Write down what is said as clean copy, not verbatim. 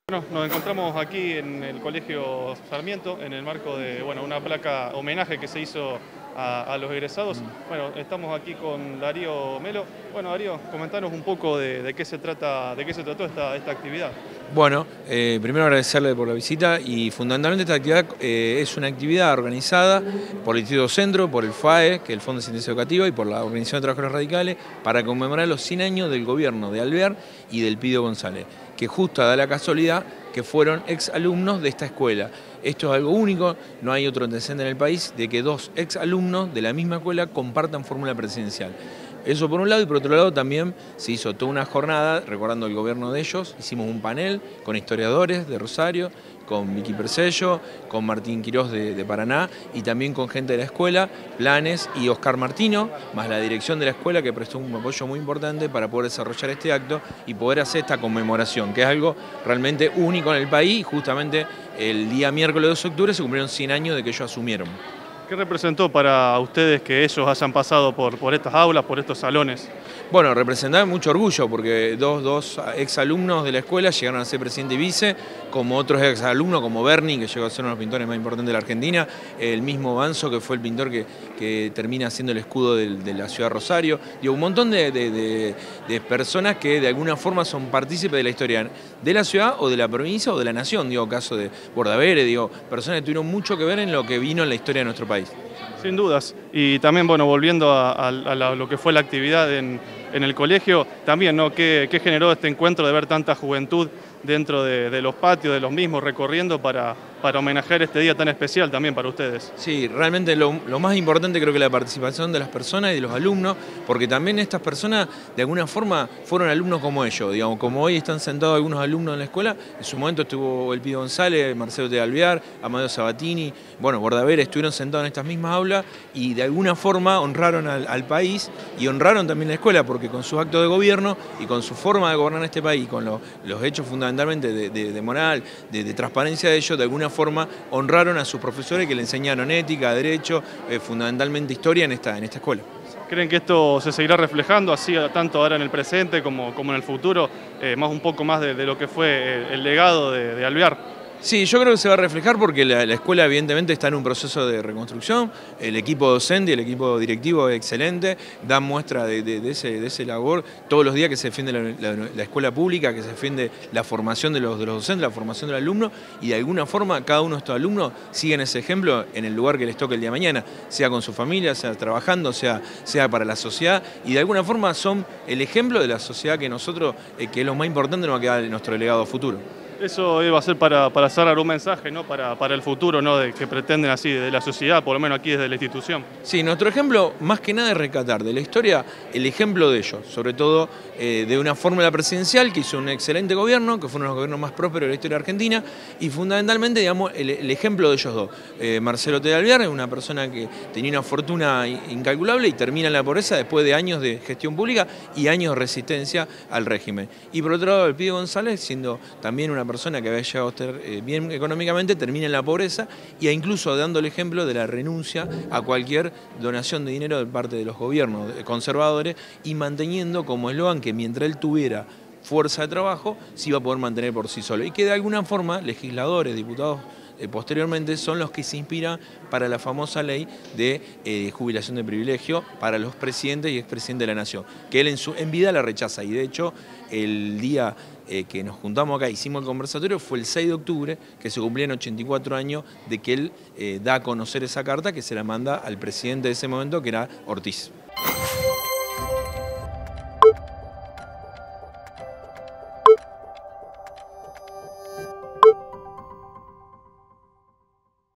Bueno, nos encontramos aquí en el Colegio Sarmiento en el marco de una placa homenaje que se hizo a los egresados. Bueno, estamos aquí con Darío Melo. Bueno, Darío, comentanos un poco de qué se trató esta actividad. Bueno, primero agradecerle por la visita y fundamentalmente esta actividad es una actividad organizada por el Instituto Centro, por el FAE, que es el Fondo de Asistencia Educativa, y por la Organización de Trabajadores Radicales para conmemorar los 100 años del gobierno de Alvear y del Pido González, que justo da la casualidad que fueron exalumnos de esta escuela. Esto es algo único, no hay otro antecedente en el país de que dos exalumnos de la misma escuela compartan fórmula presidencial. Eso por un lado, y por otro lado también se hizo toda una jornada recordando el gobierno de ellos. Hicimos un panel con historiadores de Rosario, con Vicky Percello, con Martín Quirós de Paraná y también con gente de la escuela, Planes y Oscar Martino, más la dirección de la escuela que prestó un apoyo muy importante para poder desarrollar este acto y poder hacer esta conmemoración, que es algo realmente único en el país. Justamente el día miércoles 2 de octubre se cumplieron 100 años de que ellos asumieron. ¿Qué representó para ustedes que ellos hayan pasado por estas aulas, por estos salones? Bueno, representaba mucho orgullo porque dos exalumnos de la escuela llegaron a ser presidente y vice, como otros exalumnos como Berni, que llegó a ser uno de los pintores más importantes de la Argentina, el mismo Banzo, que fue el pintor que termina siendo el escudo de la ciudad de Rosario. Digo, un montón de personas que de alguna forma son partícipes de la historia de la ciudad o de la provincia o de la nación. Digo, caso de Bordavere, digo, personas que tuvieron mucho que ver en lo que vino en la historia de nuestro país. Sin dudas. Y también, bueno, volviendo a lo que fue la actividad en el colegio, también, ¿no? ¿Qué generó este encuentro de ver tanta juventud dentro de los patios, de los mismos, recorriendo para homenajear este día tan especial también para ustedes? Sí, realmente lo más importante creo que la participación de las personas y de los alumnos, porque también estas personas de alguna forma fueron alumnos como ellos, digamos, como hoy están sentados algunos alumnos en la escuela, en su momento estuvo el Pido González, Marcelo de Alvear, Amadeo Sabatini, bueno, Bordavere, estuvieron sentados en estas mismas aulas y de alguna forma honraron al país y honraron también la escuela, porque con sus actos de gobierno y con su forma de gobernar este país, con los hechos fundamentalmente de moral, de transparencia de ellos, de alguna forma honraron a sus profesores que le enseñaron ética, derecho, fundamentalmente historia en esta escuela. ¿Creen que esto se seguirá reflejando así tanto ahora en el presente como en el futuro, un poco más de lo que fue el legado de Alvear? Sí, yo creo que se va a reflejar porque la escuela evidentemente está en un proceso de reconstrucción, el equipo docente y el equipo directivo es excelente, dan muestra de ese labor todos los días que se defiende la escuela pública, que se defiende la formación de los docentes, la formación del alumno y de alguna forma cada uno de estos alumnos siguen ese ejemplo en el lugar que les toque el día de mañana, sea con su familia, sea trabajando, sea para la sociedad y de alguna forma son el ejemplo de la sociedad que nosotros, que es lo más importante, nos va a quedar en nuestro legado futuro. Eso iba a ser para cerrar un mensaje, ¿no? Para el futuro, ¿no? Que pretenden así de la sociedad, por lo menos aquí desde la institución. Sí, nuestro ejemplo más que nada es rescatar de la historia el ejemplo de ellos, sobre todo de una fórmula presidencial que hizo un excelente gobierno, que fue uno de los gobiernos más prósperos de la historia argentina y fundamentalmente, digamos, el ejemplo de ellos dos. Marcelo de Alvear es una persona que tenía una fortuna incalculable y termina en la pobreza después de años de gestión pública y años de resistencia al régimen. Y por otro lado, el Pido González, siendo también una persona que había llegado a estar bien económicamente, termina en la pobreza y incluso dando el ejemplo de la renuncia a cualquier donación de dinero de parte de los gobiernos conservadores y manteniendo como eslogan que mientras él tuviera fuerza de trabajo se iba a poder mantener por sí solo y que de alguna forma legisladores, diputados posteriormente son los que se inspiran para la famosa ley de jubilación de privilegio para los presidentes y expresidentes de la nación, que él en vida la rechaza y de hecho el día que nos juntamos acá, hicimos el conversatorio, fue el 6 de octubre, que se cumplían 84 años de que él da a conocer esa carta que se la manda al presidente de ese momento, que era Ortiz.